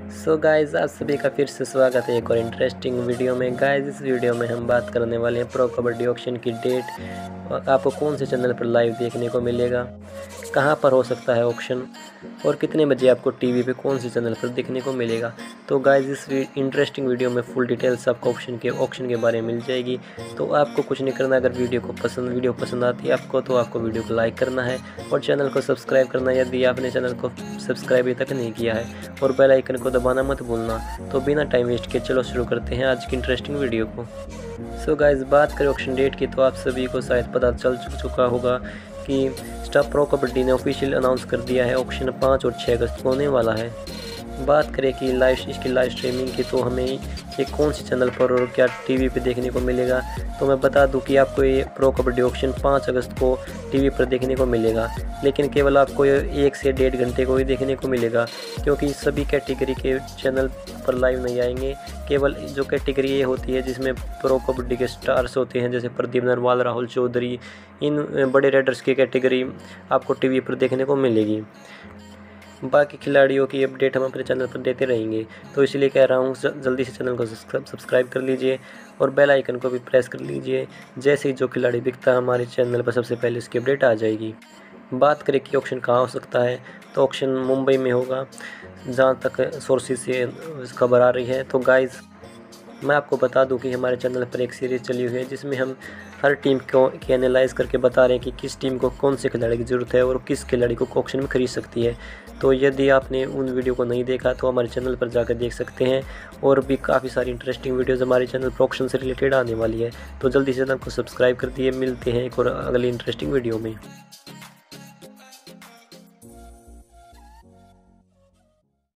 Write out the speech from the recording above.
So guys आप सभी का फिर से स्वागत है एक और इंटरेस्टिंग वीडियो में। गाइज़ इस वीडियो में हम बात करने वाले हैं प्रो कबड्डी ऑक्शन की डेट और आपको कौन से चैनल पर लाइव देखने को मिलेगा, कहां पर हो सकता है ऑक्शन और कितने बजे आपको टीवी पे कौन से चैनल पर देखने को मिलेगा। तो गाइज़ इस इंटरेस्टिंग वीडियो में फुल डिटेल्स आपको ऑक्शन के बारे में मिल जाएगी। तो आपको कुछ नहीं करना, अगर वीडियो पसंद आती है आपको तो आपको वीडियो को लाइक करना है और चैनल को सब्सक्राइब करना है यदि आपने चैनल को सब्सक्राइब अभी तक नहीं किया है, और बेल आइकन को दबाना मत भूलना। तो बिना टाइम वेस्ट किए चलो शुरू करते हैं आज की इंटरेस्टिंग वीडियो को। सो गाइज़ बात करें ऑक्शन डेट की तो आप सभी को शायद पता चल चुका होगा कि स्टार प्रो कबड्डी ने ऑफिशियल अनाउंस कर दिया है ऑक्शन 5 और 6 अगस्त को होने वाला है। बात करें कि इसकी लाइव स्ट्रीमिंग की तो हमें ये कौन से चैनल पर और क्या टीवी पे देखने को मिलेगा, तो मैं बता दूं कि आपको ये प्रो कबड्डी ऑक्शन 5 अगस्त को टीवी पर देखने को मिलेगा, लेकिन केवल आपको ये 1 से 1.5 घंटे को ही देखने को मिलेगा, क्योंकि सभी कैटेगरी के चैनल पर लाइव नहीं आएंगे। केवल जो कैटेगरी ये होती है जिसमें प्रो कबड्डी के स्टार्स होते हैं जैसे प्रदीप नरवाल, राहुल चौधरी, इन बड़े रेडर्स की कैटेगरी आपको टीवी पर देखने को मिलेगी। बाकी खिलाड़ियों की अपडेट हम अपने चैनल पर देते रहेंगे, तो इसलिए कह रहा हूँ जल्दी से चैनल को सब्सक्राइब कर लीजिए और बेल आइकन को भी प्रेस कर लीजिए। जैसे ही जो खिलाड़ी बिकता है हमारे चैनल पर सबसे पहले उसकी अपडेट आ जाएगी। बात करें कि ऑक्शन कहाँ हो सकता है, तो ऑक्शन मुंबई में होगा जहाँ तक सोर्सेज से खबर आ रही है। तो गाइज़ मैं आपको बता दूं कि हमारे चैनल पर एक सीरीज़ चली हुई है जिसमें हम हर टीम की एनालाइज करके बता रहे हैं कि किस टीम को कौन से खिलाड़ी की ज़रूरत है और किस खिलाड़ी को ऑक्शन में खरीद सकती है। तो यदि आपने उन वीडियो को नहीं देखा तो हमारे चैनल पर जाकर देख सकते हैं, और भी काफ़ी सारी इंटरेस्टिंग वीडियोज़ हमारे चैनल पर ऑक्शन से रिलेटेड आने वाली है। तो जल्दी से चैनल को सब्सक्राइब कर दिए। मिलते हैं एक और अगली इंटरेस्टिंग वीडियो में।